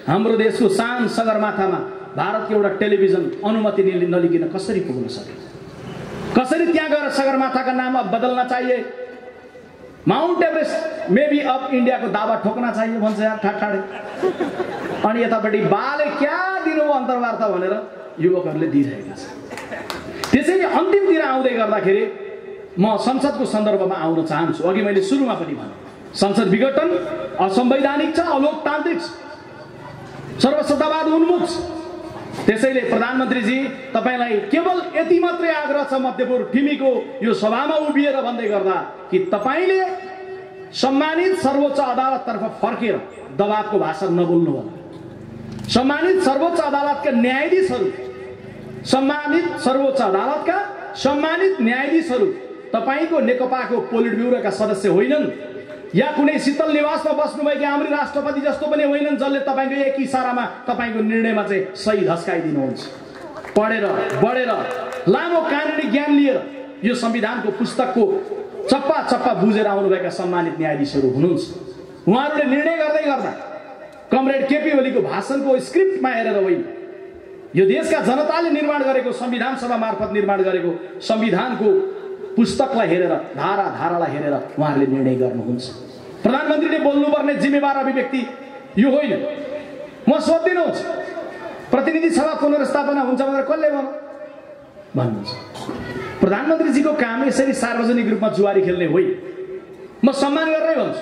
हाम्रो देशको शान सगरमाथामा भारतको एउटा टेलिभिजन अनुमति नलिकन कसरी पुग्न सक्यो? कसरी त्यहाँ गएर सगरमाथाका नाम बदल्न चाहिए, माउन्ट एभरेस्ट मेबी अफ इन्डियाको दावा ठोक्न चाहिए भन्छ यार ठाडे। अनि यतापट्टि बाले क्या दिनु अन्तर्वार्ता भनेर युवकहरूले दिइरहेका छन्। त्यसैले अन्तिमतिर आउँदै गर्दाखेरि म संसदको सन्दर्भमा आउन चाहन्छु। अघि मैले सुरुमा पनि भने संसद विघटन असंवैधानिक छ, अलोकतान्त्रिक, सर्वसत्तावाद उन्मुख। त्यसैले प्रधानमन्त्रीजी तपाईलाई केवल यति मात्रै आग्रह छ मध्यपुर ठिमीको यो सभामा उभिएर भन्दै गर्दा कि तपाईले सम्मानित सर्वोच्च अदालततर्फ फर्केर दबावको भाषा नबोल्नु होला। सम्मानित सर्वोच्च अदालतका न्यायाधीशहरू, सम्मानित सर्वोच्च अदालतका सम्मानित न्यायाधीशहरू तपाईको नेकपाको पोलिट ब्युरोका सदस्य होइनन् या कुनै शीतल निवासमा बस्नुभएका हाम्री राष्ट्रपति जस्तो पनि होइनन् जसले तपाईको एक इशारामा तपाईको निर्णयमा चाहिँ सही धस्काइदिनुहुन्छ। पढेर बढेर लामो कानुनी ज्ञान लिएर यो संविधानको पुस्तकको चप्पा चप्पा बुझेर आउनुभएका सम्मानित न्यायाधीशहरू हुनुहुन्छ। उहाँहरूले निर्णय गर्दै गर्दा कमरेड केपी ओलीको भाषणको स्क्रिप्टमा हेरेर होइन, यो देशका जनताले निर्माण गरेको संविधान सभा मार्फत निर्माण गरेको संविधानको पुस्तकलाई हेरेर धारा धारालाई हेरेर उहाँहरूले निर्णय गर्नुहुन्छ। प्रधानमन्त्रीले बोल्नुपर्ने जिम्मेवार अभिव्यक्ति यो होइन। म सोध्दिनुहोस्, प्रतिनिधि सभा पुनर्स्थापना हुन्छ भनेर कसले भन्नुहुन्छ? प्रधानमन्त्रीजीको काम यसरी सार्वजनिक रूपमा जुवारी खेल्ने होइन। म सम्मान गरेरै भन्छु,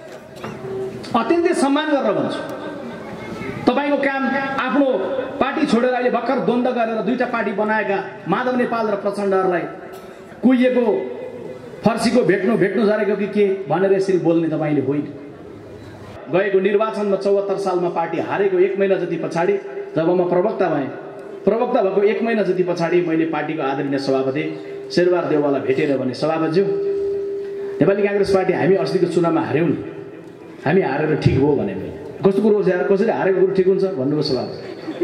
अत्यन्तै सम्मान गरेर भन्छु। तपाईको काम आफ्नो पार्टी छोडेर अहिले भर्खर द्वन्द्व गरेर दुईटा पार्टी बनाएका माधव नेपाल र प्रचण्डहरूलाई कुहिएको फर्सीको भेट्नु झरेको कि के भनेर यसरी बोल्ने तपाईले होइन। गएको निर्वाचनमा 74 सालमा पार्टी हारेको 1 महिना जति पछाडि जब म प्रवक्ता भएँ, प्रवक्ता भएको 1 महिना जति पछाडि मैले पार्टीको आदरणीय सभापति शेरबहादुर देउवालाई भेटेर भने, सभापतिज्यू नेपाली कांग्रेस पार्टी हामी अस्तिको चुनावमा हार्यौं, हामी हारेर ठिक हो भने मैले। कस्तो कुरो छ यार, कसरी हारेको कुरो ठिक हुन्छ भन्नुभयो सभापति।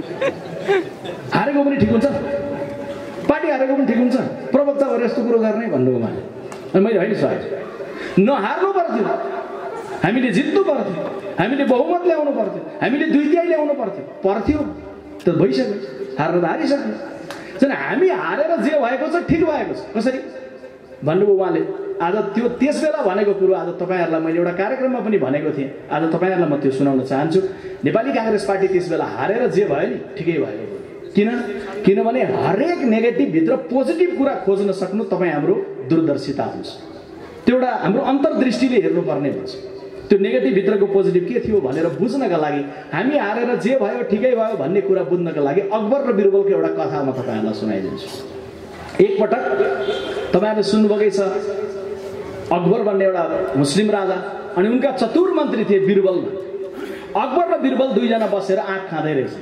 हारेको पनि ठिक हुन्छ, पार्टी हारेको पनि ठिक हुन्छ, प्रवक्ता भएर यस्तो कुरो गर्ने भन्नुभयो उहाँले। अनि मैले होइन सर, नहार्नु पर्थ्यो, हामीले जित्नु पर्थ्यो, हामीले बहुमत ल्याउनु पर्थ्यो, हामीले 2/3 ल्याउनु पर्थ्यो त भइसक्यो, हारेर त हारिसक्यो। हामी हारेर जे भएको छ ठिक भएको छ कसरी भन्नुभयो उहाँले। आज त्यो त्यसबेला भनेको कुरो आज तपाईहरुलाई मैले एउटा कार्यक्रममा पनि भनेको थिएँ, आज तपाईहरुलाई म त्यो सुनाउन चाहन्छु। नेपाली कांग्रेस पार्टी त्यसबेला हारेर जे भयो नि ठिकै भएको। किनभने हरेक नेगेटिभ भित्र पोजिटिभ कुरा खोज्न सक्नु तपाई हाम्रो दूरदर्शिता हुन्छ। त्यो एउटा हाम्रो अन्तर्दृष्टिले हेर्नुपर्ने हुन्छ। त्यो नेगेटिभ भित्रको पोजिटिभ के थियो भनेर बुझ्नका लागि, हामी हारेर जे भयो ठिकै भयो भन्ने कुरा बुझ्नका लागि अकबर र बिरबलको एउटा कथा म तपाईहरुलाई सुनाइदिन्छु। एकपटक तपाईहरुले सुन्नुभएकै छ, अकबर भन्ने एउटा मुस्लिम राजा अनि उनका चतुर मन्त्री थिए बिरबल। अकबर र बिरबल दुईजना बसेर आँख खाँदै रहेछ।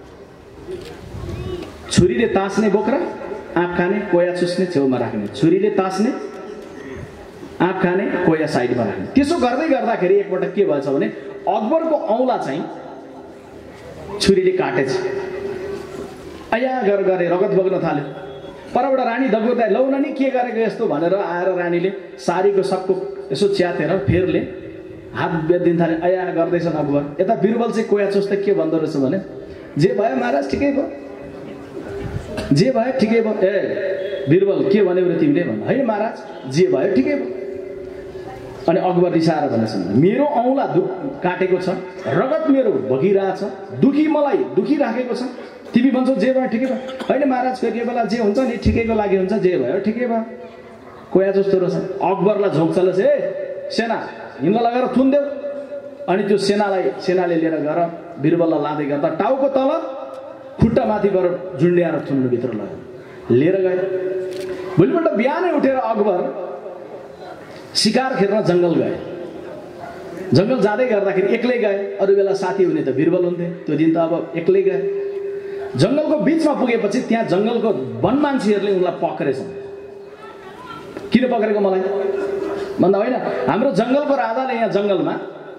छुरीले तास्ने बोक्रा, आँख खाने, कोया चुस्ने छेउमा राख्ने। छुरीले तास्ने, आँख खाने, कोया साइडमा राख्ने। त्यसो गर्दै गर्दाखेरि एकपटक के भएछ भने अकबरको औँला चाहिँ छुरीले काटेछ। अया गरे रगत बग्न थाल्यो। परबाट रानी दगुर्दा लौ न नि के गरेको यस्तो भनेर आएर रानीले सारीको सबको यसो च्यातेर फेरले हात बेच्दिन थाले। अया गर्दैछन् अकबर। यता बिरबल चाहिँ कोया चुस्दै के भन्दो रहेछ भने, जे भयो महाराज ठिकै भयो, जे भयो ठिकै भयो। ए बिरबल के भन्यौ रे तिमीले भन्। हैन महाराज जे भयो ठिकै भयो। अनि अकबर रिसाएर भनेछन्, मेरो औँला काटेको छ, रगत मेरो बगिरहेछ, मलाई दुखी राखेको छ, तिमी भन्छौ जे भयो ठिकै भयो। हैन महाराज कोही बेला जे हुन्छ नि ठिकैको लागि हुन्छ, जे भयो ठिकै भयो। कोया जस्तो रहेछ। अकबरलाई झोक्छले ए सेना हिँड्न लगाएर थुन्देऊ। अनि त्यो सेनाले लिएर गएर बिरबललाई लाँदै गर्दा टाउको तल खुट्टा माथिबाट झुन्ड्याएर थुन्नु भित्र लिएर गए। भोलिपल्ट बिहानै उठेर अकबर शिकार खेल्न जंगल गए। जंगल जाँदै गर्दाखेरि एक्लै गए, अरू बेला साथी हुने त बिरबल हुन्थे। त्यो दिन त अब एक्लै गए। जंगलको बीचमा पुगेपछि त्यहाँ जंगलको वन मान्छेहरूले उनलाई पक्रेछन्। किन पक्रेको मलाई भन्दा होइन, हाम्रो जंगलको राजाले यहाँ जंगलमा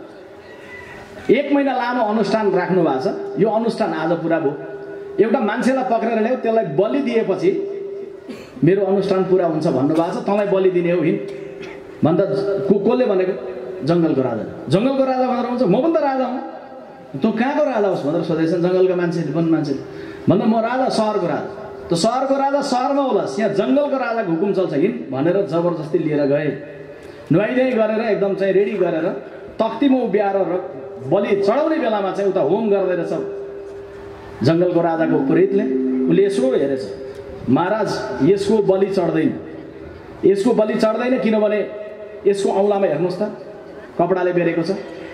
1 महिना लामो अनुष्ठान राख्नु भएको छ। यो अनुष्ठान आज पुरा भयो। एउटा मान्छेलाई पक्रेर ल्याऊ, त्यसलाई बलि दिएपछि मेरो अनुष्ठान पुरा हुन्छ भन्नुभएको छ। तँलाई बलि दिने हो हिँड भन्दा कसले भनेको? जंगलको राजा। जंगलको राजा भनेर हुन्छ, म पनि त राजा हुँ। तँ कहाँको राजा होस् भनेर सोधेछन् जङ्गलका मान्छेले, वन मान्छेले। भन्दा म राजा सहरको राजा। त सहरको राजा सहरमा होलास्, यहाँ जङ्गलको राजाको हुकुम चल्छ हिँड भनेर जबरजस्ती लिएर गए। नुहाइधुवाइ गरेर एकदम चाहिँ रेडी गरेर तख्तीमा उभ्याएर बलि चढाउने बेलामा चाहिँ उता होम गर्दै रहेछ जङ्गलको राजाको पुरोहितले। उसले यसो हेरेछ, महाराज यसको बलि चढ्दैन, यसको बलि चढ्दैन किनभने यसको औँलामा हेर्नुहोस् त कपडाले बेरेको छ,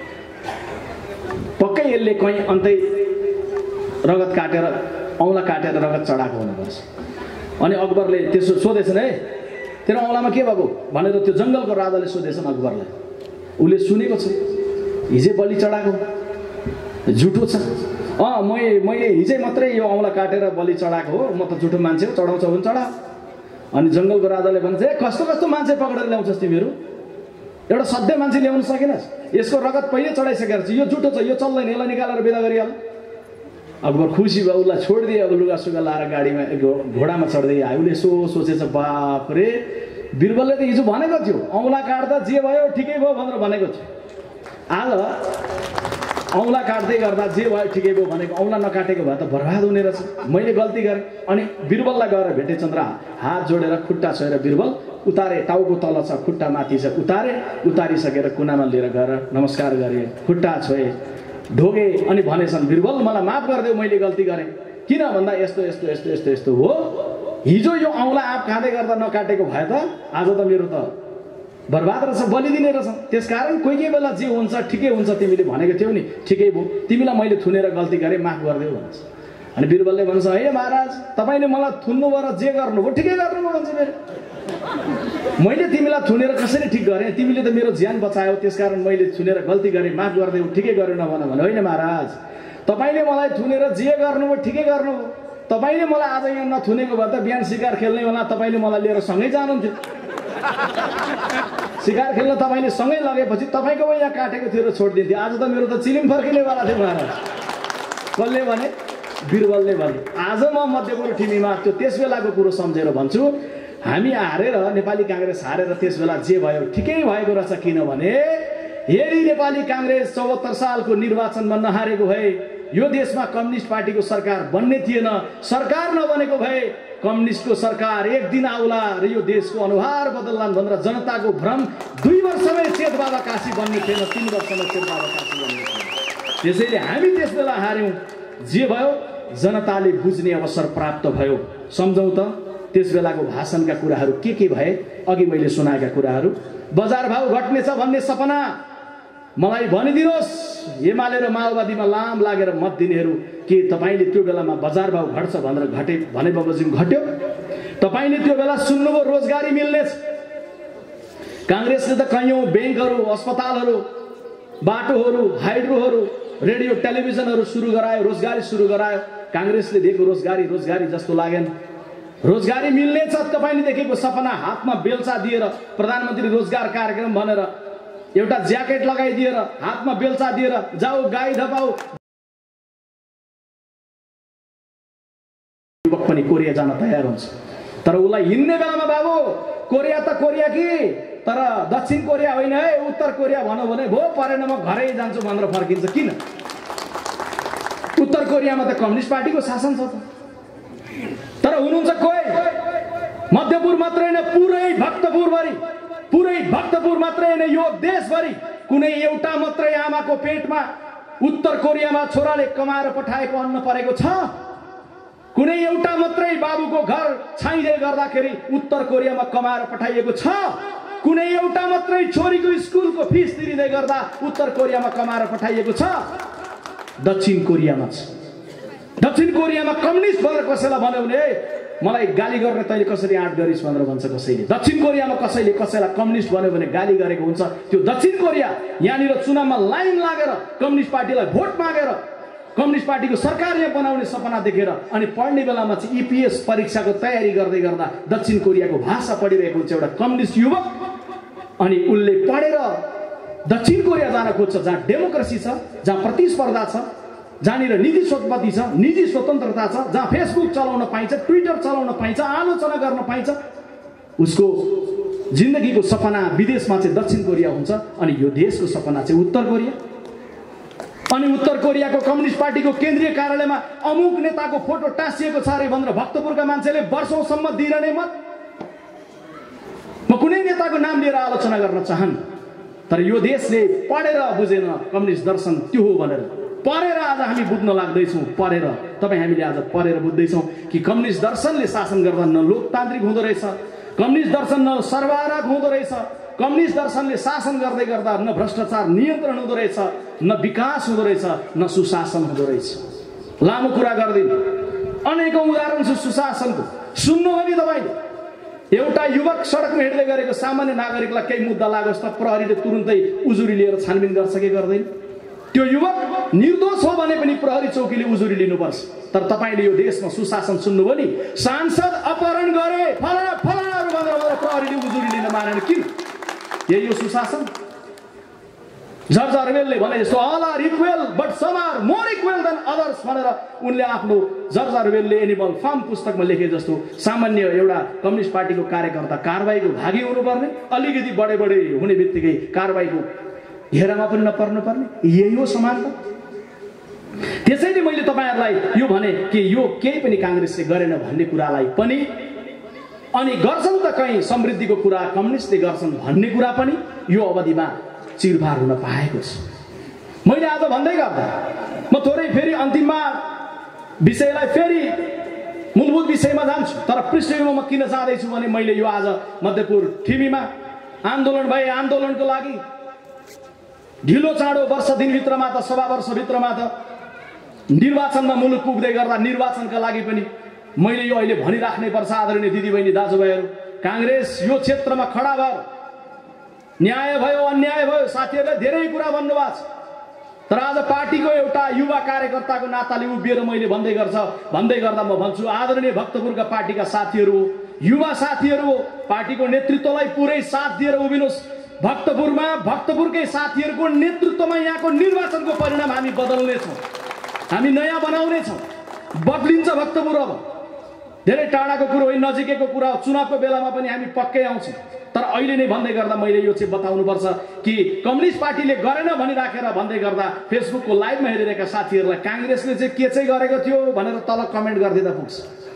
पक्कै यसले कहीँ अन्तै रगत काटेर औँला काटेर रगत चढाएको हुनुपर्छ। अनि अकबरले त्यसो सोधेछन्, है तेरो औँलामा के भएको भनेर त्यो जङ्गलको राजाले सोधेछन् अकबरलाई। उसले सुनेको छ हिजै बलि चढाएको, झुटो छ। मैले हिजै मात्रै यो औँला काटेर बलि चढाएको हो, म त झुटो मान्छे हो, चढाउँछ भने चढा। अनि जङ्गलको राजाले भन्छ, कस्तो कस्तो मान्छे पक्रेर ल्याउँछस् तिमीहरू, एउटा सधैँ मान्छे ल्याउनु सकेनस्, यसको रगत पहिले चढाइसकेर छ, यो झुटो छ, यो चल्दैन, यसलाई निकालेर बिदा गरिहाल। अकबर खुसी भयो, उसलाई छोडिदिए। अब लुगासुगा लाएर गाडीमा घोडामा चढ्दै आयो। उसले सोचेछ, बाप रे बिरबलले त हिजो भनेको थियो औँला काट्दा जे भयो ठिकै भयो भनेर भनेको थियो, आज औँला काट्दै गर्दा जे भयो ठिकै भयो भनेको, औँला नकाटेको भए त बर्बाद हुने रहेछ, मैले गल्ती गरेँ। अनि बिरबललाई गएर भेटे चन्द्र, हात जोडेर खुट्टा छोएर बिरबल उतारे, टाउको तल छ खुट्टा माथि छ, उतारिसकेर कुनामा लिएर गएर नमस्कार गरे, खुट्टा छोए, ढोगे। अनि भनेछन्, बिरबल मलाई माफ गरिदेऊ, मैले गल्ती गरेँ। किन भन्दा यस्तो यस्तो यस्तो यस्तो यस्तो हो, हिजो यो औँला आँप खाँदै गर्दा नकाटेको भए त आज त मेरो त बर्बाद रहेछ, बलिदिने रहेछ। त्यसकारण कोही कोही बेला जे हुन्छ ठिकै हुन्छ, तिमीले भनेको थियौ नि ठिकै भयो, तिमीलाई मैले थुनेर गल्ती गरेँ, माफ गरिदेऊ भन्छ। अनि बिरबलले भन्छ, हे महाराज तपाईँले मलाई थुन्नुभयो र जे गर्नुभयो ठिकै गर्नुभयो भन्छ। मैले तिमीलाई थुनेर कसरी ठिक गरेँ, तिमीले त मेरो ज्यान बचायो, त्यसकारण मैले थुनेर गल्ती गरेँ, माफ गरिदेऊ, ठिकै गरेन भन भने। होइन महाराज, तपाईँले मलाई थुनेर जे गर्नुभयो ठिकै गर्नुभयो, तपाईँले मलाई आज यहाँ नथुनेको भए त बिहान शिकार खेल्ने होला, तपाईँले मलाई लिएर सँगै जानुहुन्थ्यो, शिकार खेल्न तपाईँले सँगै लगेपछि तपाईँको यहाँ काटेको थियो र छोडिदिन्थ्यो, आज त मेरो त चिलिम फर्किनेवाला थियो महाराज। कसले भने? बिरबलले भने। आज म मध्यपुर टिभीमा त्यो त्यस बेलाको कुरो सम्झेर भन्छु, हामी हारेर, नेपाली काङ्ग्रेस हारेर त्यस बेला जे भयो ठिकै भएको रहेछ। किनभने यदि नेपाली काङ्ग्रेस 74 सालको निर्वाचनमा नहारेको भए यो देशमा कम्युनिस्ट पार्टीको सरकार बन्ने थिएन, सरकार नबनेको भए कम्युनिस्टको सरकार एक दिन आउला र यो देशको अनुहार बदल्लान् भनेर जनताको भ्रम 2 वर्षमै चेत बाबा काशी बन्ने थिएन, 3 वर्षमै चेत बाबा काशी बन्ने थिएन। त्यसैले हामी त्यस बेला हार्यौँ, जे भयो जनताले बुझ्ने अवसर प्राप्त भयो। सम्झौँ त त्यस बेलाको भाषणका कुराहरू के भए, अघि मैले सुनाएका कुराहरू। बजार भाउ घट्नेछ भन्ने सपना मलाई भनिदिनुहोस्, एमाले र माओवादीमा लाम लागेर मत दिनेहरू, के तपाईँले त्यो बेलामा बजार भाउ घट्छ भनेर भने बमोजिम घट्यो? तपाईँले त्यो बेला सुन्नुभयो रोजगारी मिल्नेछ? काङ्ग्रेसले त कैयौँ ब्याङ्कहरू, अस्पतालहरू, बाटोहरू, हाइड्रोहरू, रेडियो टेलिभिजनहरू सुरु गरायो, रोजगारी सुरु गरायो। काङ्ग्रेसले दिएको रोजगारी जस्तो लागेन। रोजगारी मिल्नेछ तपाईँले देखेको सपना हातमा बेल्चा दिएर, प्रधानमन्त्री रोजगार कार्यक्रम भनेर एउटा ज्याकेट लगाइदिएर, हातमा बेल्चा दिएर जाऊ गाई धपाऊ, युवक पनि कोरिया जान तयार हुन्छ। तर उसलाई हिँड्ने बेलामा बाबु कोरिया त कोरिया कि, तर दक्षिण कोरिया होइन है, उत्तर कोरिया भनौँ भने भो परेन म घरै जान्छु भनेर फर्किन्छ। किन? उत्तर कोरियामा त कम्युनिस्ट पार्टीको शासन छ त। तर हुनुहुन्छ कोही मध्यपुर मात्रै होइन, पुरै भक्तपुर मात्रै होइन, यो देशभरि कुनै एउटा मात्रै आमाको पेटमा उत्तर कोरियामा छोराले कमाएर पठाएको अन्न परेको छ? कुनै एउटा मात्रै बाबुको घर छाइँदै गर्दाखेरि उत्तर कोरियामा कमाएर पठाइएको छ? कुनै एउटा मात्रै छोरीको स्कुलको फिस तिरिँदै गर्दा उत्तर कोरियामा कमाएर पठाइएको छ? दक्षिण कोरियामा छ। दक्षिण कोरियामा कम्युनिस्ट भनेर कसैलाई भन्यो भने मलाई गाली गर्ने तैँले कसरी आँट गरिस् भनेर भन्छ कसैले। दक्षिण कोरियामा कसैले कसैलाई कम्युनिस्ट भन्यो भने गाली गरेको हुन्छ। त्यो दक्षिण कोरिया यहाँनिर चुनावमा लाइन लागेर कम्युनिस्ट पार्टीलाई भोट मागेर कम्युनिस्ट पार्टीको सरकार यहाँ बनाउने सपना देखेर अनि पढ्ने बेलामा चाहिँ ईपीएस परीक्षाको तयारी गर्दै गर्दा दक्षिण कोरियाको भाषा पढिरहेको हुन्छ एउटा कम्युनिस्ट युवक। अनि उसले पढेर दक्षिण कोरिया जान खोज्छ, जहाँ डेमोक्रेसी छ, जहाँ प्रतिस्पर्धा छ, जहाँनिर निजी सम्पत्ति छ, निजी स्वतन्त्रता छ, जहाँ फेसबुक चलाउन पाइन्छ, ट्विटर चलाउन पाइन्छ, आलोचना गर्न पाइन्छ। उसको जिन्दगीको सपना विदेशमा चाहिँ दक्षिण कोरिया हुन्छ अनि यो देशको सपना चाहिँ उत्तर कोरिया। अनि उत्तर कोरियाको कम्युनिस्ट पार्टीको केन्द्रीय कार्यालयमा अमुक नेताको फोटो टाँसिएको छ अरे भनेर भक्तपुरका मान्छेले वर्षौंसम्म दिइरहने मत। म कुनै नेताको नाम लिएर आलोचना गर्न चाहन्न, तर यो देशले पढेर बुझेन कम्युनिस्ट दर्शन त्यो हो भनेर। पढेर आज हामी बुझ्न लाग्दैछौँ, पढेर तपाईँ हामीले आज पढेर बुझ्दैछौँ कि कम्युनिस्ट दर्शनले शासन गर्दा न लोकतान्त्रिक हुँदो रहेछ, कम्युनिस्ट दर्शन न सर्वहारा हुँदो रहेछ, कम्युनिस्ट दर्शनले शासन गर्दै गर्दा न भ्रष्टाचार नियन्त्रण हुँदो रहेछ, न विकास हुँदो रहेछ, न सुशासन हुँदो रहेछ। लामो कुरा गर्दिन, अनेकौं उदाहरण छ सुशासनको। सुन्नु हो नि तपाईँले, एउटा युवक सडकमा हिँड्दै गरेको सामान्य नागरिकलाई केही मुद्दा लागोस् त प्रहरीले तुरुन्तै उजुरी लिएर छानबिन गर्छ कि गर्दैन? त्यो युवक निर्दोष हो भने पनि प्रहरी चौकीले उजुरी लिनुपर्छ। तर तपाईँले यो देशमा सुशासन सुन्नुभयो नि, सांसद अपहरण गरे फलाना फलानाहरू भनेर प्रहरीले उजुरी लिन मानेन। किन? यही हो सुशासन। जर्ज अर्वेलले भने जस्तो all are equal but some are more equal than others भनेर उनले आफ्नो जर्ज अर्वेलले एनिमल फार्म पुस्तकमा लेखे जस्तो सामान्य एउटा कम्युनिस्ट पार्टीको कार्यकर्ता कारबाहीको भागी हुनुपर्ने, अलिकति बढे हुने बित्तिकै कारबाहीको घेरामा पनि नपर्नु पर्ने, यही हो समानता। त्यसैले मैले तपाईँहरूलाई यो भने कि यो केही पनि काङ्ग्रेसले गरेन भन्ने कुरालाई पनि, अनि गर्छन् त कहीँ समृद्धिको कुरा कम्युनिस्टले गर्छन् भन्ने कुरा पनि यो अवधिमा चिरफार हुन पाएको छ। मैले आज भन्दै गर्दा म थोरै फेरि अन्तिममा विषयलाई फेरि मूलभूत विषयमा जान्छु, तर पृष्ठभूमिमा म किन जाँदैछु भने मैले यो आज मध्यपुर ठिमीमा आन्दोलन भए, आन्दोलनको लागि ढिलो चाँडो वर्ष दिनभित्रमा त सवा वर्षभित्रमा त निर्वाचनमा मुलुक पुग्दै गर्दा निर्वाचनका लागि पनि मैले यो अहिले भनिराख्नै पर्छ। आदरणीय दिदीबहिनी दाजुभाइहरू, काङ्ग्रेस यो क्षेत्रमा खडा भयो, न्याय भयो अन्याय भयो, साथीहरूले धेरै कुरा भन्नुभएको छ, तर आज पार्टीको एउटा युवा कार्यकर्ताको नाताले उभिएर मैले भन्दै गर्दा म भन्छु, आदरणीय भक्तपुरका पार्टीका साथीहरू, युवा साथीहरू, पार्टीको नेतृत्वलाई पुरै साथ दिएर उभिनुहोस्। भक्तपुरमा भक्तपुरकै साथीहरूको नेतृत्वमा यहाँको निर्वाचनको परिणाम हामी बदल्नेछौँ, हामी नयाँ बनाउनेछौँ, बदलिन्छ भक्तपुर। अब धेरै टाढाको कुरो होइन, नजिकैको कुरा, चुनावको बेलामा पनि हामी पक्कै आउँछौँ। तर अहिले नै भन्दै गर्दा मैले यो चाहिँ बताउनुपर्छ कि कम्युनिस्ट पार्टीले गरेन भनिराखेर भन्दै गर्दा फेसबुकको लाइभमा हेरिरहेका साथीहरूलाई काङ्ग्रेसले चाहिँ के चाहिँ गरेको थियो भनेर तल कमेन्ट गरिदिँदा पुग्छ।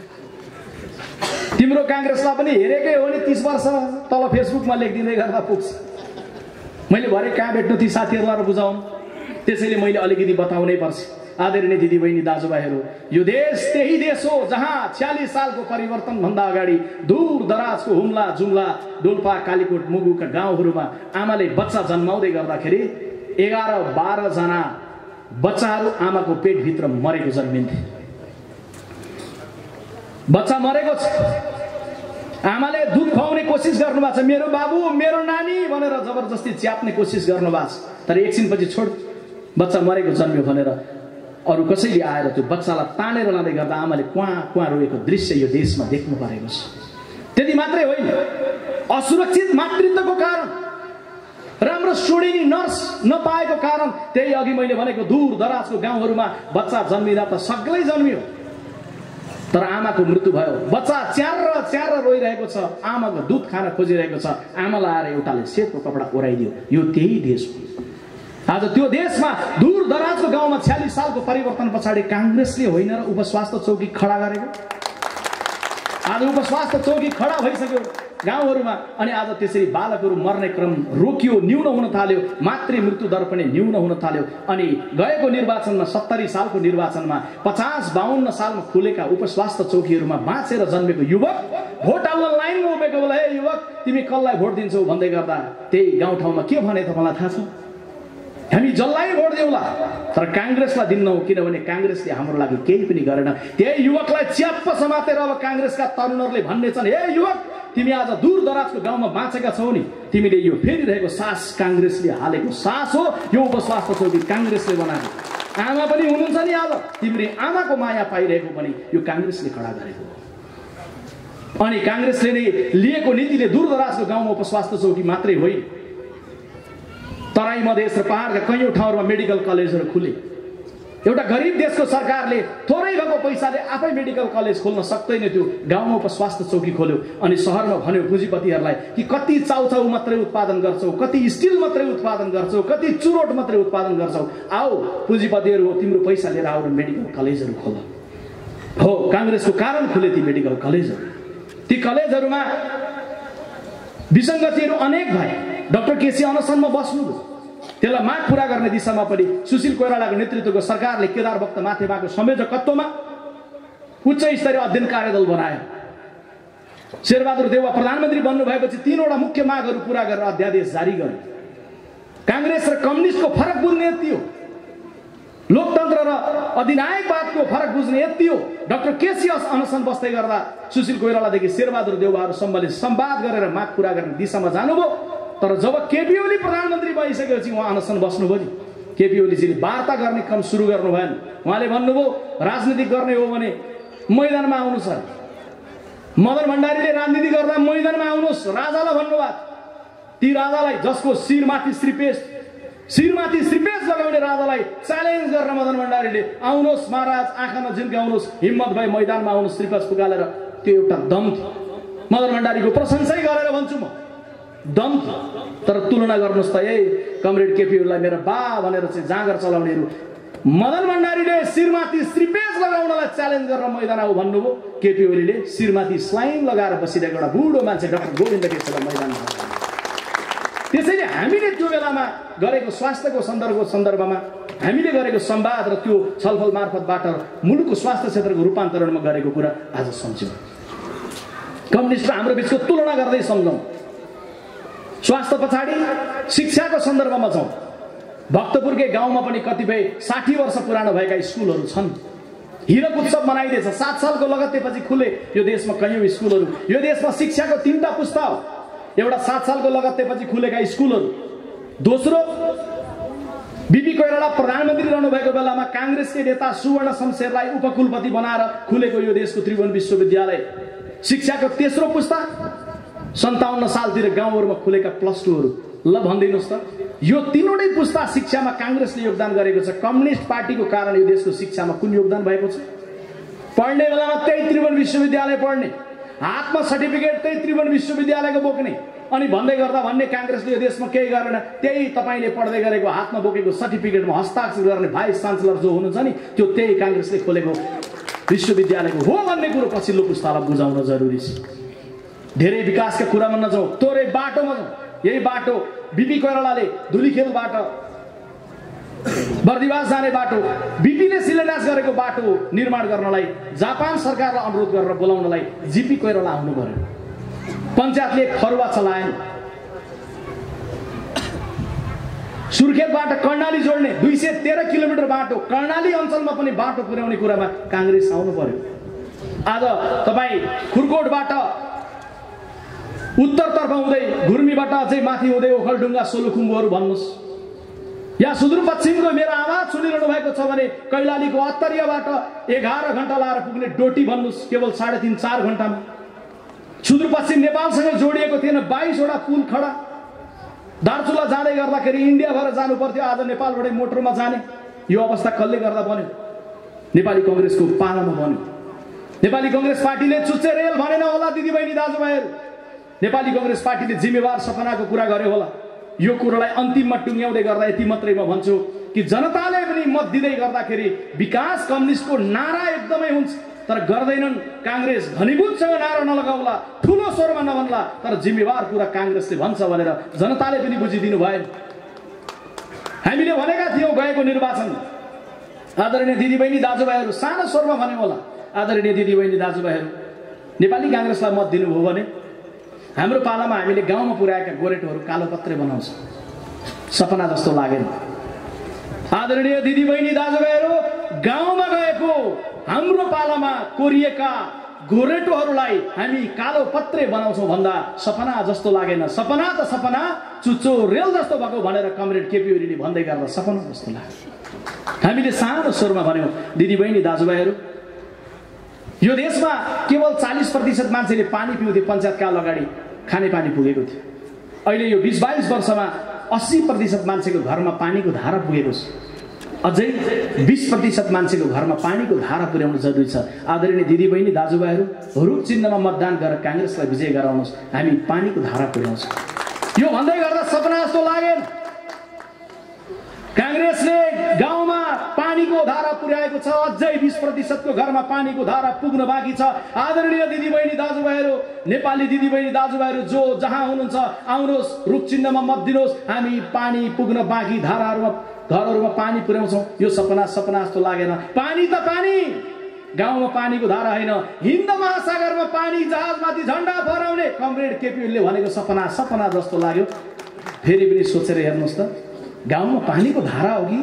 तिम्रो काङ्ग्रेसलाई पनि हेरेकै हो नि 30 वर्ष तल फेसबुकमा लेखिदिँदै गर्दा पुग्छ। मैले भरे कहाँ भेट्नु ती साथीहरूलाई बुझाउनु, त्यसैले मैले अलिकति बताउनै पर्छ। आदरणीय दिदीबहिनी दाजुभाइहरू, यो देश त्यही देश हो जहाँ 46 सालको परिवर्तन भन्दा अगाडि दूर दराजको हुम्ला जुम्ला डोल्पा कालीकोट मुगुका गाउँहरूमा आमाले बच्चा जन्माउँदै गर्दाखेरि 11-12 जना बच्चाहरू आमाको पेटभित्र मरेको जन्मिन्थे। बच्चा मरेको छ, आमाले दुध खुवाउने कोसिस गर्नुभएको छ, मेरो बाबु मेरो नानी भनेर जबरजस्ती च्याप्ने कोसिस गर्नुभएको छ, तर एकछिनपछि छोड बच्चा मरेको जन्मियो भनेर अरू कसैले आएर त्यो बच्चालाई तानेर लाँदै गर्दा आमाले कुवा रोएको दृश्य यो देशमा देख्नु परेको छ। त्यति मात्रै होइन, असुरक्षित मातृत्वको कारण, राम्रो सुडिनी नर्स नपाएको कारण, त्यही अघि मैले भनेको दूर दराजको गाउँहरूमा बच्चा जन्मिँदा त सग्लै जन्मियो, तर आमाको मृत्यु भयो। बच्चा च्यार रोइरहेको छ, आमाको दुध खान खोजिरहेको छ, आमालाई आएर एउटाले सेतो कपडा ओराइदियो। यो त्यही देश हो। आज त्यो देशमा दूर दराजको गाउँमा 46 सालको परिवर्तन पछाडि काङ्ग्रेसले होइन र उपस्वास्थ्य चौकी खडा गरेको। आज उपस्वास्थ्य चौकी खडा भइसक्यो गाउँहरूमा, अनि आज त्यसरी बालकहरू मर्ने क्रम रोकियो, न्यून हुन थाल्यो, मातृ मृत्यु दर पनि न्यून हुन थाल्यो। अनि गएको निर्वाचनमा 70 सालको निर्वाचनमा 50-52 सालमा खुलेका उपस्वास्थ्य चौकीहरूमा बाँचेर जन्मेको युवक भोट हाल्न लाइनमा उभिएको बेला हे युवक तिमी कसलाई भोट दिन्छौ भन्दै गर्दा त्यही गाउँठाउँमा के भने तपाईँलाई थाहा छ? हामी जसलाई भोट देऊला, तर काङ्ग्रेसलाई दिन्नौ, किनभने काङ्ग्रेसले हाम्रो लागि केही पनि गरेन। त्यही युवकलाई च्याप्प समातेर अब काङ्ग्रेसका तरुणहरूले भन्ने छन्, हे युवक तिमी आज दूर दराजको गाउँमा बाँचेका छौ नि, तिमीले यो फेरिरहेको सास काङ्ग्रेसले हालेको सास हो, यो उपस्वास्थ्य चौकी काङ्ग्रेसले बनाएको। आमा पनि हुनुहुन्छ नि, आज तिमीले आमाको माया पाइरहेको पनि यो काङ्ग्रेसले खडा गरेको हो। अनि काङ्ग्रेसले नै लिएको नीतिले दूर दराजको गाउँमा उपस्वास्थ्य चौकी मात्रै होइन, तराई मधेस र पहाडका कैयौँ ठाउँहरूमा मेडिकल कलेजहरू खुले। एउटा गरिब देशको सरकारले थोरै भएको पैसाले आफै मेडिकल कलेज खोल्न सक्दैन थियो, गाउँमा उपस्वास्थ्य चौकी खोल्यो अनि शहरमा भन्यो पुँजीपतिहरूलाई कि कति चाउचाउ मात्रै उत्पादन गर्छौ, कति स्टिल मात्रै उत्पादन गर्छौ, कति चुरोट मात्रै उत्पादन गर्छौ, आओ पुँजीपतिहरू हो तिम्रो पैसा लिएर आऊ र मेडिकल कलेजहरू खोल। हो, काङ्ग्रेसको कारण खुले ती मेडिकल कलेजहरू। ती कलेजहरूमा विसङ्गतिहरू अनेक भए। डाक्टर केसी अनसनमा बस्नुभयो, त्यसलाई माग पूरा गर्ने दिशामा पनि सुशील कोइरालाको नेतृत्वको सरकारले केदार भक्त माथेबाको संयोजकत्वमा उच्च स्तरीय अध्ययन कार्यदल बनायो। शेरबहादुर देउवा प्रधानमन्त्री बन्नु भएपछि 3वटा मुख्य मागहरू पूरा गरेर अध्यादेश जारी गर्यो। काङ्ग्रेस र कम्युनिस्टको फरक बुझ्ने यति हो, लोकतन्त्र र अधिनायकवादको फरक बुझ्ने यति हो। डाक्टर केसी अनसन बस्दै गर्दा सुशील कोइरालादेखि शेरबहादुर देउवाहरूसम्मले संवाद गरेर माग पूरा गर्ने दिशामा जानुभयो। तर जब केपी ओली प्रधानमन्त्री भइसकेपछि उहाँ अनसन बस्नुभयो नि, केपी ओलीजीले वार्ता गर्ने क्रम सुरु गर्नु भएन। उहाँले भन्नुभयो राजनीति गर्ने हो भने मैदानमा आउनुहोस् अरे। मदन भण्डारीले राजनीति गर्दा मैदानमा आउनुहोस् राजालाई भन्नुभयो। ती राजालाई जसको शिरमाथि श्रीपेश लगाउने राजालाई च्यालेन्ज गरेर मदन भण्डारीले आउनुहोस् महाराज, आँखा नझिम्काउनुहोस्, हिम्मत भए मैदानमा आउनुहोस् श्रीपेश पुगालेर। त्यो एउटा दम थियो। मदन भण्डारीको प्रशंसै गरेर भन्छु म, दम थियो। तर तुलना गर्नुहोस् त कमरेड केपीलाई मेरो बा भनेर चाहिँ जाँगर चलाउनेहरू, मदन भण्डारीले शिरमाथि श्रीपेश लगाउनलाई च्यालेन्ज गरेर मैदान आऊ भन्नुभयो, केपी ओलीले शिरमाथि स्लाइङ लगाएर बसिरहेको एउटा बुढो मान्छे डाक्टर गोविन्द केसीलाई मैदानमा। त्यसैले हामीले त्यो बेलामा गरेको स्वास्थ्यको सन्दर्भमा हामीले गरेको संवाद र त्यो छलफल मार्फतबाट मुलुकको स्वास्थ्य क्षेत्रको रूपान्तरणमा गरेको कुरा आज सम्झ्यौँ। कम्युनिस्ट र हाम्रो बिचको तुलना गर्दै सम्झौँ। स्वास्थ्य पछाडि शिक्षाको सन्दर्भमा जाउँ। भक्तपुरकै गाउँमा पनि कतिपय 60 वर्ष पुरानो भएका स्कुलहरू छन्। हिरक उत्सव मनाइँदैछ। 7 सालको लगत्तेपछि खुले यो देशमा कैयौँ स्कुलहरू। यो देशमा शिक्षाको 3टा पुस्ता हो। एउटा 7 सालको लगत्तेपछि खुलेका स्कुलहरू, दोस्रो बीपी कोइराला प्रधानमन्त्री रहनुभएको बेलामा काङ्ग्रेसकै नेता सुवर्ण शमशेरलाई उपकुलपति बनाएर खुलेको यो देशको त्रिभुवन विश्वविद्यालय। शिक्षाको तेस्रो पुस्ता 57 सालतिर गाउँहरूमा खुलेका +2हरू। ल भनिदिनुहोस् त, यो 3वटै पुस्ता शिक्षामा काङ्ग्रेसले योगदान गरेको छ। कम्युनिस्ट पार्टीको कारण यो देशको शिक्षामा कुन योगदान भएको छ? पढ्ने बेलामा त्यही त्रिभुवन विश्वविद्यालय पढ्ने, हातमा सर्टिफिकेट त्यही त्रिभुवन विश्वविद्यालयको बोक्ने, अनि भन्दै गर्दा भन्ने काङ्ग्रेसले यो देशमा केही गरेन। त्यही तपाईँले पढ्दै गरेको हातमा बोकेको सर्टिफिकेटमा हस्ताक्षर गर्ने भाइस चान्सलर जो हुनुहुन्छ नि, त्यो त्यही काङ्ग्रेसले खोलेको विश्वविद्यालयको हो भन्ने कुरो पछिल्लो पुस्तालाई बुझाउन जरुरी छ। धेरै विकासका कुरामा नजाउँ, तोरै बाटोमा जाउँ। यही बाटो बीपी कोइरालाले धुलीखेलबाट बर्दिवास जाने बाटो, बीपीले शिलान्यास गरेको बाटो निर्माण गर्नलाई जापान सरकारलाई अनुरोध गरेर बोलाउनलाई जीपी कोइराला आउनु पर्यो। पञ्चायतले फरुवा चलाएन। सुर्खेतबाट कर्णाली जोड्ने 213 किलोमिटर बाटो, कर्णाली अञ्चलमा पनि बाटो पुर्याउने कुरामा काङ्ग्रेस आउनु पर्यो। आज तपाईँ खुरकोटबाट उत्तरतर्फ हुँदै घुर्मीबाट अझै माथि हुँदै ओखलढुङ्गा सोलुखुम्बुहरू भन्नुहोस्, या सुदूरपश्चिमको मेरो आवाज सुनिरहनु भएको छ भने कैलालीको अत्तरियाबाट 11 घण्टा लाएर पुग्ने डोटी भन्नुहोस्, केवल 3.5-4 घण्टामा। सुदूरपश्चिम नेपालसँग जोडिएको थिएन, 22वटा पुल खडा। दार्चुला जाँदै गर्दाखेरि इन्डिया भएर जानु पर्थ्यो, आज नेपालबाटै मोटरमा जाने। यो अवस्था कसले गर्दा बन्यो? नेपाली कङ्ग्रेसको पालामा बन्यो। नेपाली कङ्ग्रेस पार्टीले चुच्चे रेल भनेन होला दिदीबहिनी दाजुभाइहरू। नेपाली कङ्ग्रेस पार्टीले जिम्मेवार सपनाको कुरा गर्यो होला। यो कुरालाई अन्तिममा टुङ्ग्याउँदै गर्दा यति मात्रै म भन्छु कि जनताले पनि मत दिँदै गर्दाखेरि विकास कम्युनिस्टको नारा एकदमै हुन्छ, तर गर्दैनन्। काङ्ग्रेस घनीभूतसँग नारा नलगाउला, ठुलो स्वरमा नभन्ला, तर जिम्मेवार कुरा काङ्ग्रेसले भन्छ भनेर जनताले पनि बुझिदिनु भएन। हामीले भनेका थियौँ गएको निर्वाचन, आदरणीय दिदीबहिनी दाजुभाइहरू, सानो स्वरमा भन्यो होला, आदरणीय दिदीबहिनी दाजुभाइहरू, नेपाली काङ्ग्रेसलाई मत दिनुभयो भने हाम्रो पालामा हामीले गाउँमा पुर्याएका गोरेटोहरू कालो पत्रे बनाउँछ। सपना जस्तो लागेन। आदरणीय दिदीबहिनी दाजुभाइहरू, गाउँमा गएको हाम्रो पालामा कोरिएका गोरेटोहरूलाई हामी कालो पत्रे बनाउँछौँ भन्दा सपना जस्तो लागेन। सपना त सपना, चुच्चो रेल जस्तो भएको भनेर कमरेड केपी ओलीले भन्दै गर्दा सपना जस्तो लाग्यो। हामीले सानो स्वरमा भन्यौँ, दिदीबहिनी दाजुभाइहरू, यो देशमा केवल 40% मान्छेले पानी पिउँथे पञ्चायतकाल अगाडि, खाने पानी पुगेको थियो। अहिले यो 20-22 वर्षमा 80% मान्छेको घरमा पानीको धारा पुगेको छ। अझै 20% मान्छेको घरमा पानीको धारा पुर्याउनु जरुरी छ। आदरणीय दिदीबहिनी दाजुभाइहरू, रुख चिन्हमा मतदान गरेर कांग्रेसलाई विजय गराउनुहोस्। हामी पानीको धारा पुर्याउँछौँ। यो भन्दै गर्दा सपना जस्तो लागेन। कांग्रेसले गाउँमा पानीको धारा पुर्याएको छ, अझै 20% को घरमा पानीको धारा पुग्न बाँकी छ। आदरणीय दिदीबहिनी दाजुभाइहरू, नेपाली दिदीबहिनी दाजुभाइहरू जो जहाँ हुनुहुन्छ आउनुहोस्, रुख चिन्हमा मत दिनुहोस्। हामी पानी पुग्न बाँकी धाराहरूमा घरहरूमा पानी पुर्याउँछौँ। यो सपना जस्तो लागेन। पानी त पानी, गाउँमा पानीको धारा होइन, हिन्द महासागरमा पानी जहाजमाथि झण्डा फहराउने कमरेड केपी ओलीले भनेको सपना जस्तो लाग्यो। फेरि पनि सोचेर हेर्नुहोस् त, गाउँमा पानीको धारा हो कि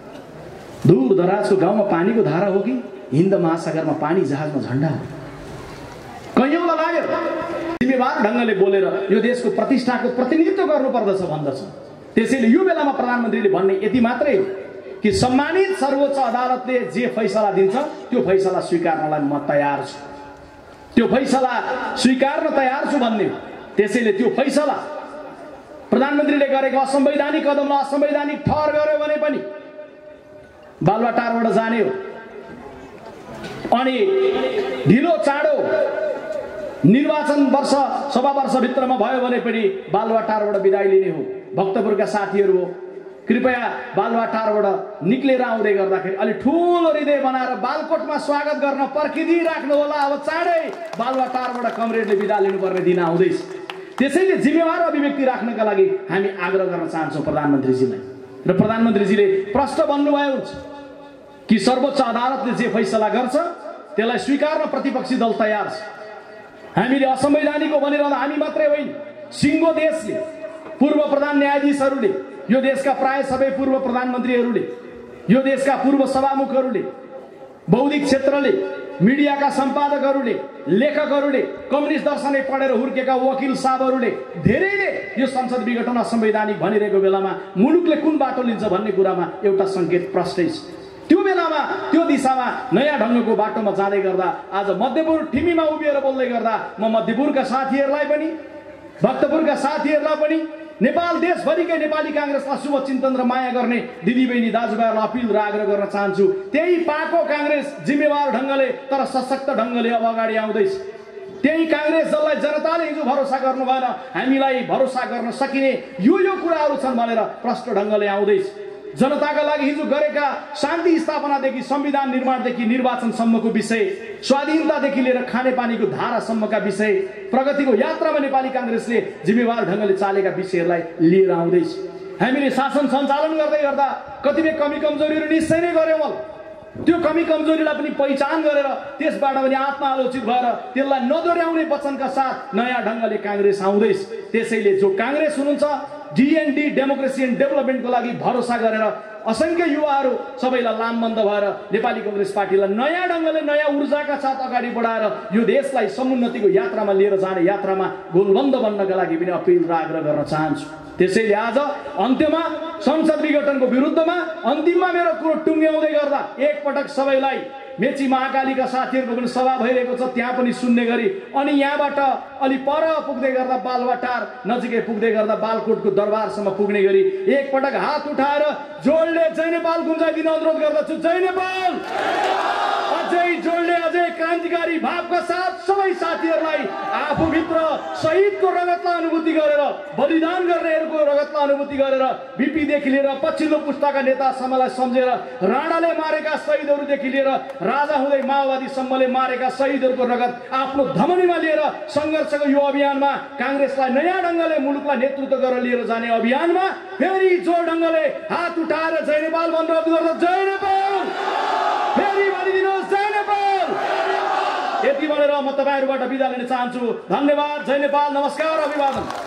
दूर दराजको गाउँमा पानीको धारा हो कि हिन्द महासागरमा पानी जहाजमा झण्डा हो? कैयौँलाई लाग्यो। जिम्मेवार ढङ्गले बोलेर यो देशको प्रतिष्ठाको प्रतिनिधित्व गर्नुपर्दछ भन्दछ। त्यसैले यो बेलामा प्रधानमन्त्रीले भन्ने यति मात्रै हो कि सम्मानित सर्वोच्च अदालतले जे फैसला दिन्छ त्यो फैसला स्वीकार्नलाई म तयार छु, त्यो फैसला स्वीकार्न तयार छु भन्ने। त्यसैले त्यो फैसला प्रधानमन्त्रीले गरेको असंवैधानिक कदमलाई असंवैधानिक ठहर गर्यो भने पनि बालुवाटारबाट जाने हो। अनि ढिलो चाँडो निर्वाचन वर्ष सभा वर्षभित्रमा भयो भने पनि बालुवाटारबाट बिदाई लिने हो। भक्तपुरका साथीहरू हो, कृपया बालुवाटारबाट निक्लेर आउँदै गर्दाखेरि अलि ठुलो हृदय बनाएर बालकोटमा स्वागत गर्न पर्खिदिराख्नु होला। अब चाँडै बालुवाटारबाट कमरेडले बिदा लिनुपर्ने दिन आउँदैछ। त्यसैले जिम्मेवार अभिव्यक्ति राख्नका लागि हामी आग्रह गर्न चाहन्छौँ प्रधानमन्त्रीजीलाई। र प्रधानमन्त्रीजीले प्रश्न भन्नुभयो कि सर्वोच्च अदालतले जे फैसला गर्छ त्यसलाई स्वीकार्न प्रतिपक्षी दल तयार छ। हामीले असंवैधानिक हो भनेर हामी मात्रै होइन, सिङ्गो देशले, पूर्व प्रधान न्यायाधीशहरूले, यो देशका प्राय सबै पूर्व प्रधानमन्त्रीहरूले, यो देशका पूर्व सभामुखहरूले, बौद्धिक क्षेत्रले, मिडियाका सम्पादकहरूले, लेखकहरूले, कम्युनिस्ट दर्शनै पढेर हुर्केका वकिल साहबहरूले धेरैले यो संसद विघटन असंवैधानिक भनिरहेको बेलामा मुलुकले कुन बाटो लिन्छ भन्ने कुरामा एउटा संकेत प्रष्टै छ। त्यो बेलामा त्यो दिशामा नयाँ ढङ्गको बाटोमा जाँदै गर्दा आज मध्यपुर ठिमीमा उभिएर बोल्दै गर्दा म मध्यपुरका साथीहरूलाई पनि, भक्तपुरका साथीहरूलाई पनि, नेपाल देशभरिकै नेपाली कांग्रेसलाई शुभचिन्तन र माया गर्ने दिदीबहिनी दाजुभाइहरूलाई अपिल र आग्रह गर्न चाहन्छु। त्यही पाको कांग्रेस जिम्मेवार ढङ्गले तर सशक्त ढङ्गले अब अगाडि आउँदैछ। त्यही कांग्रेस जसलाई जनताले हिजो भरोसा गर्नु भएन, हामीलाई भरोसा गर्न सकिने यो कुराहरू छन् भनेर प्रष्ट ढङ्गले आउँदैछ। जनताका लागि हिजो गरेका शान्ति स्थापनादेखि संविधान निर्माणदेखि निर्वाचनसम्मको विषय, स्वाधीनतादेखि लिएर खानेपानीको धारासम्मका विषय, प्रगतिको यात्रामा नेपाली कांग्रेसले जिम्मेवार ढङ्गले चालेका विषयहरूलाई लिएर आउँदैछ। हामीले शासन सञ्चालन गर्दै गर्दा कतिपय कमी कमजोरीहरू निश्चय नै गर्यौँ होला। त्यो कमी कमजोरीलाई पनि पहिचान गरेर त्यसबाट पनि आत्मालोचित भएर त्यसलाई नदोर्याउने वचनका साथ नयाँ ढङ्गले कांग्रेस आउँदैछ। त्यसैले जो कांग्रेस हुनुहुन्छ डीएनडी डेमोक्रेसी एन्ड डेभलपमेन्टको लागि भरोसा गरेर असंख्य युवाहरू सबैलाई लामबन्द भएर नेपाली कांग्रेस पार्टीलाई नयाँ ढङ्गले नयाँ ऊर्जाका साथ अगाडि बढाएर यो देशलाई समुन्नतिको यात्रामा लिएर जाने यात्रामा गोलबन्द बन्नका लागि पनि अपिल र आग्रह गर्न चाहन्छु। त्यसैले आज अन्त्यमा संसद विघटनको विरुद्धमा अन्तिममा मेरो कुरो टुङ्ग्याउँदै गर्दा एकपटक सबैलाई मेची महाकालीका साथीहरूको पनि सभा भइरहेको छ, त्यहाँ पनि सुन्ने गरी, अनि यहाँबाट अलि पर पुग्दै गर्दा बालुवाटार नजिकै पुग्दै गर्दा बालकोटको दरबारसम्म पुग्ने गरी एकपटक हात उठाएर जोडले जय नेपाल गुन्जाइदिन अनुरोध गर्दछु। जय नेपाल। अझै जोडले अझै क्रान्तिकारी भावका साथ सबै साथीहरूलाई आफूभित्र शहीदको रगतलाई अनुभूति गरेर, बलिदान गर्नेहरूको रगतलाई अनुभूति गरेर, बीपीदेखि लिएर पछिल्लो पुस्ताका नेतासम्मलाई सम्झेर, राणाले मारेका शहीदहरूदेखि लिएर राजा हुँदै माओवादीसम्मले मारेका शहीदहरूको रगत आफ्नो धमनीमा लिएर सङ्घर्षको यो अभियानमा कांग्रेसलाई नयाँ ढङ्गले मुलुकलाई नेतृत्व गरेर लिएर जाने अभियानमा फेरि जोड ढङ्गले हात उठाएर जय नेपाल भनेर अनुरोध गर्दा जय नेपाल। फेरि भनिदिनुहोस् जय नेपाल। यति भनेर म तपाईँहरूबाट बिदा लिन चाहन्छु। धन्यवाद। जय नेपाल। नमस्कार। अभिवादन।